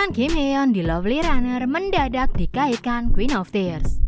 Tangisan Kim Hae-yeon di Lovely Runner mendadak dikaitkan Queen of Tears.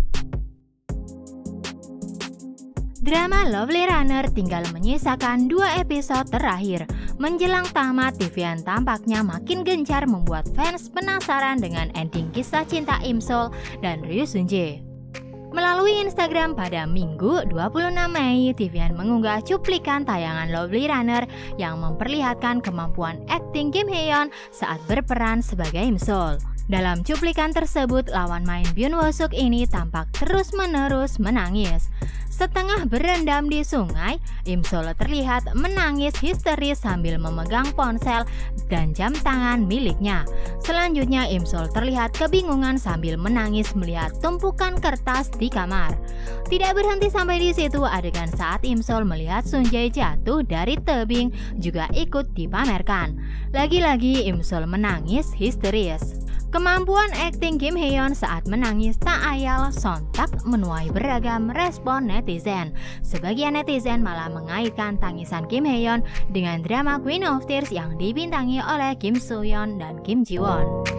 Drama Lovely Runner tinggal menyisakan 2 episode terakhir. Menjelang tamat, Taeyeon tampaknya makin gencar membuat fans penasaran dengan ending kisah cinta Im-sol dan Ryu Seung-jae. Melalui Instagram pada Minggu 26 Mei, Taeyeon mengunggah cuplikan tayangan Lovely Runner yang memperlihatkan kemampuan akting Kim Hae-yeon saat berperan sebagai Im-sol. Dalam cuplikan tersebut, lawan main Byun Wo-suk ini tampak terus-menerus menangis. Setengah berendam di sungai, Im-sol terlihat menangis histeris sambil memegang ponsel dan jam tangan miliknya. Selanjutnya, Im-sol terlihat kebingungan sambil menangis melihat tumpukan kertas di kamar. Tidak berhenti sampai di situ, adegan saat Im-sol melihat Seung-jae jatuh dari tebing juga ikut dipamerkan. Lagi-lagi Im-sol menangis histeris. Kemampuan akting Kim Hae-yeon saat menangis tak ayal sontak menuai beragam respon netizen. Sebagian netizen malah mengaitkan tangisan Kim Hae-yeon dengan drama Queen of Tears yang dibintangi oleh Kim Soo-yeon dan Kim Ji-won.